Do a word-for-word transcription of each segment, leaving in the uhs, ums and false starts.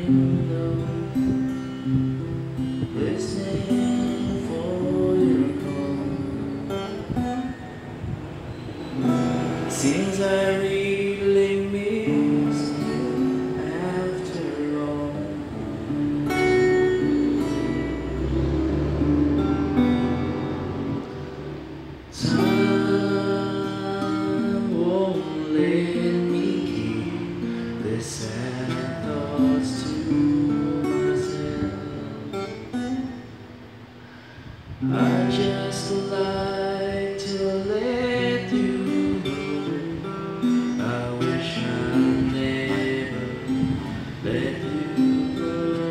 window, listening for your call. Seems I really miss you after all. Time won't let me keep this sad thoughts to myself. I just like to let you know I wish I never let you go.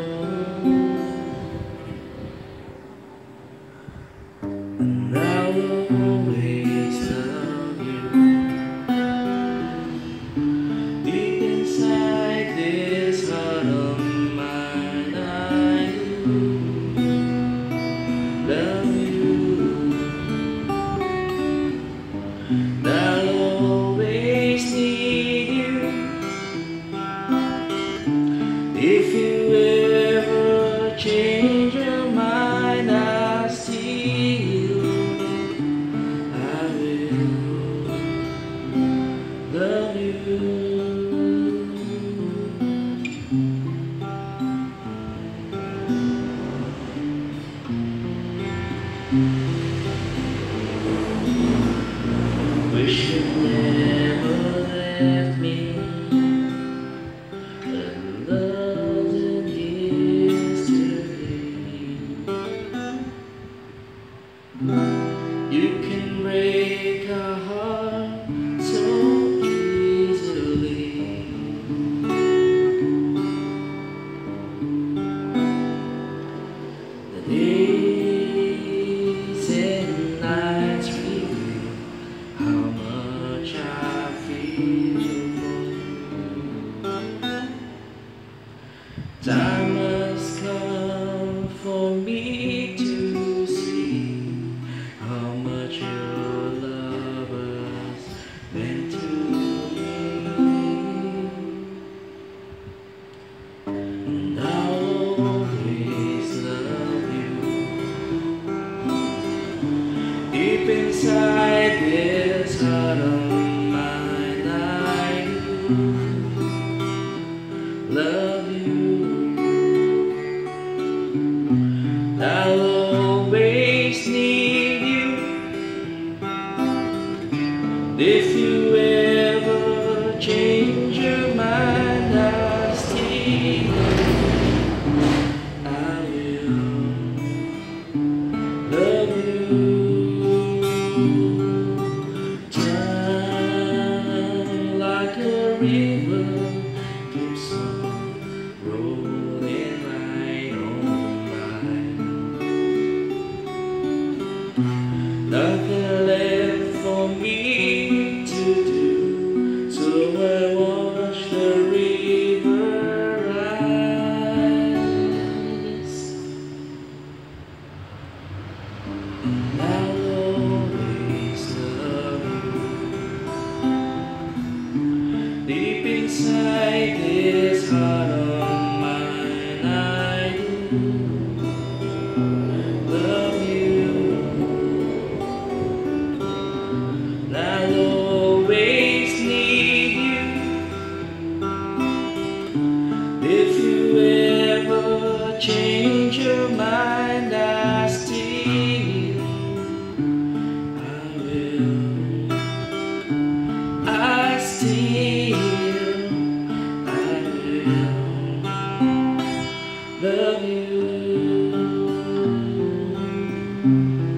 And I will always love you. Deep inside this heart of mine, I do love you. I'll always need you. If you ever change your mind, I'll still I will love you. Wish you never left me. That love in yesterday. You can break a heart so easily. The days and nights reveal how much I feel for you. Time has come for me to see how much your love has meant to me. And I'll always love you. Deep inside this heart of mine, I do love you. I'll always need you. If you ever change your mind, I'll still I will love you. Time like a river keeps on rolling right on by. Nothing left for me to do, so I watch the river rise. And I'll always love you. Deep inside this heart of mine, I do love you. I'll always need you. If you ever change your mind, I still I will. I still I will love you.